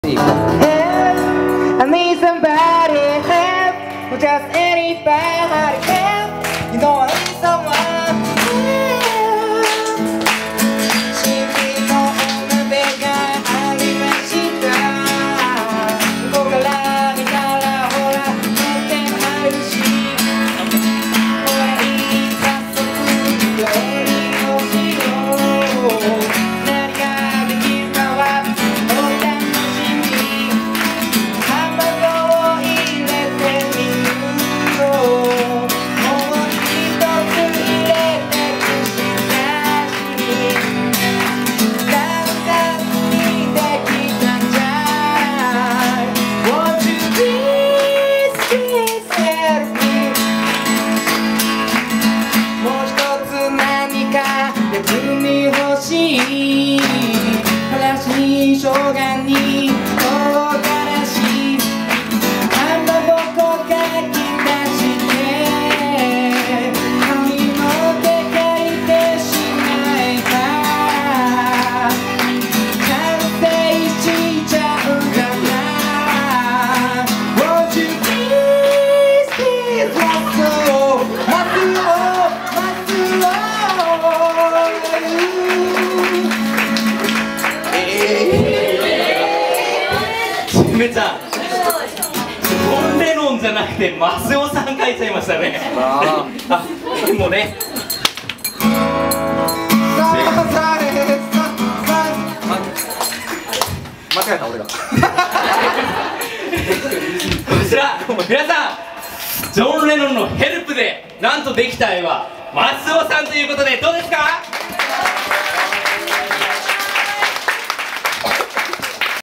I need somebody help, just anybody help. You know I need someone help. 君のお鍋がありました。ここから見たらほらとってもあるし、ほらいい早速料理をしよう。何ができるかはお楽しみ。生姜に唐辛子、かまぼこかき出して髪の毛描いてしまえば完成しちゃうかな。 Won't you please please 待つめちゃん、ジョン・レノンじゃなくてマスオさん書いちゃいましたね。あ、でもね。間違えた俺が。こちら皆さん、ジョン・レノンのヘルプでなんとできた絵はマスオさんということでどうですか？